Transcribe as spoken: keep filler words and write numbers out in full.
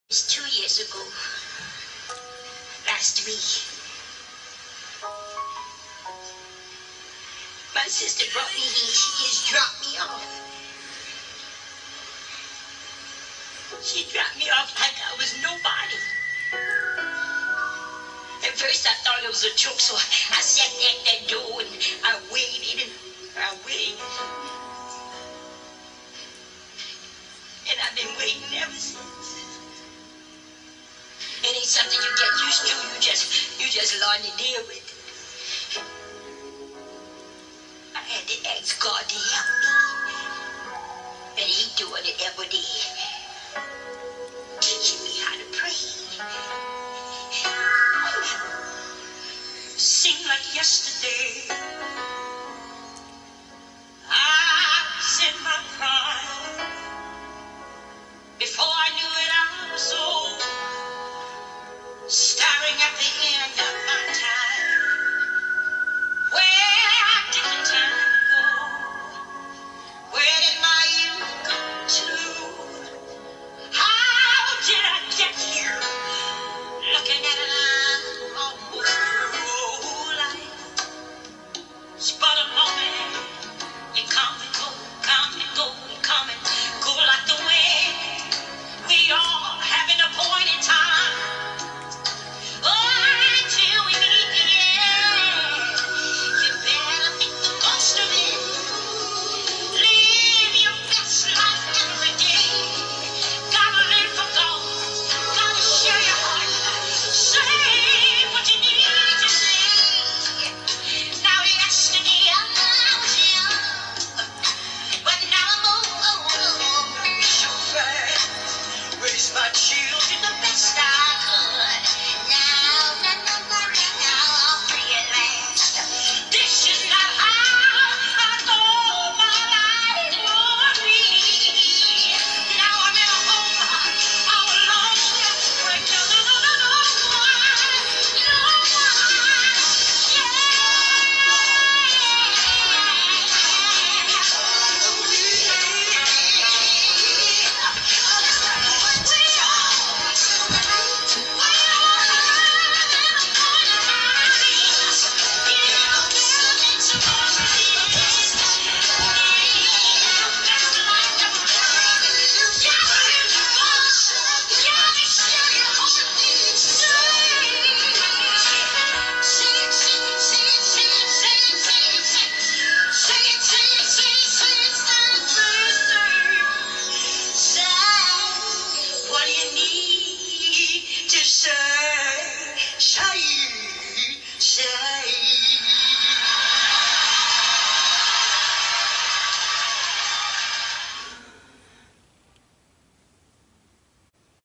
It's two years ago, last week, my sister brought me here. She just dropped me off. She dropped me off like I was nobody. At first I thought it was a joke, so I sat there at that door and I waited and I waited. And I've been waiting ever since. It ain't something you get used to. You just, you just learn to deal with it. I had to ask God to help me. And He doing it every day. Teaching me how to pray. Seemed like yesterday I was in my prime. Before I knew it, I was old, staring at the end of my time. Where did the time go? Where did my youth go to? How did I get here? Looking at it, I'm almost through life. But a moment, you come and go, come and go, come and go like the wind. We all having a point in time. Oh, until we meet the end. You better make the most of it. Live your best life every day. Gotta live for God. Gotta share your heart. Say what you need to say. Now yesterday I was young, but now I'm old. So fast. Raised my children the best I could. Now, now, now, now, now, I'm free at last. This is not how I thought my life would be. Now I'm in a home, all alone. Right now, no, no, no, no, one, no one. What do you need?